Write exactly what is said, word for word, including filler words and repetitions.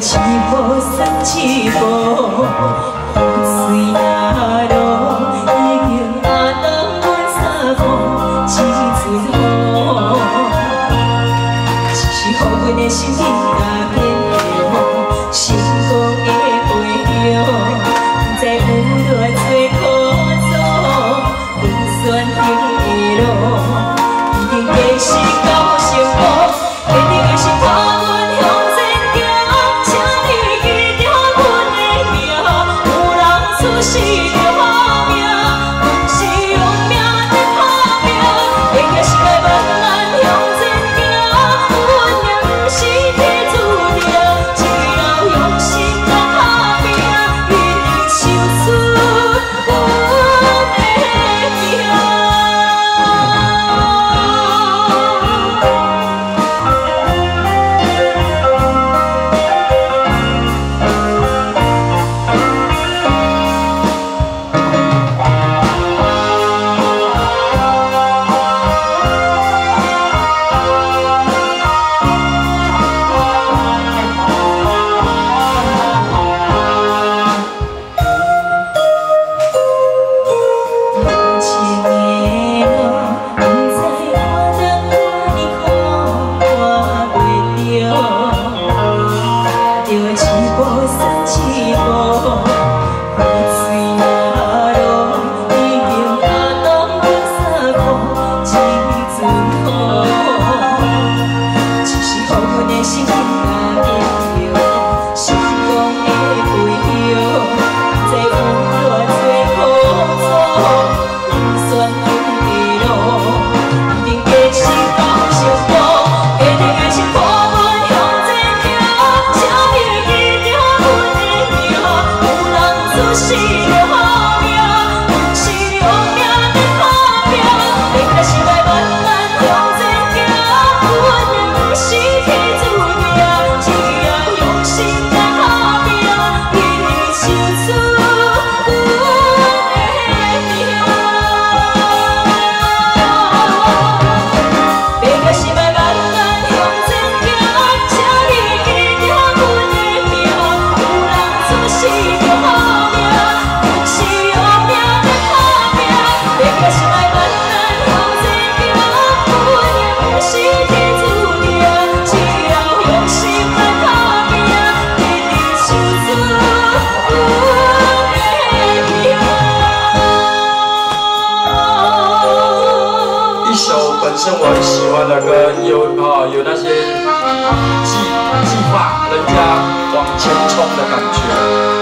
一步算一步，水啊路已经阿东阮三步一阵雨，只是予阮的心更加坚强，成功的背后，不知有偌多苦楚，分选顶的路，一定会是到成功，一定会是看阮向前行，请你记着阮的名，有人出世着好命，阮是用命在打拼，会行是来慢慢向前行，阮也不是天注定，只要用心来打拼，一定唱出阮的名。 本身我很喜欢的歌，有啊有那些计计划人家往前冲的感觉。